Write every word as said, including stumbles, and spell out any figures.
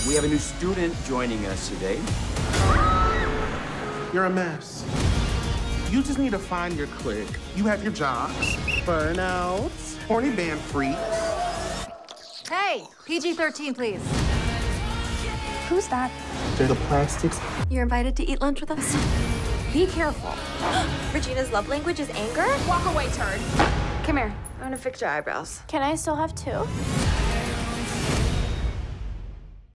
We have a new student joining us today. You're a mess. You just need to find your clique. You have your jocks, burnouts, horny band freaks. Hey, P G thirteen, please. Who's that? They're the plastics. You're invited to eat lunch with us. Be careful. Regina's love language is anger? Walk away, turd. Come here. I'm gonna fix your eyebrows. Can I still have two?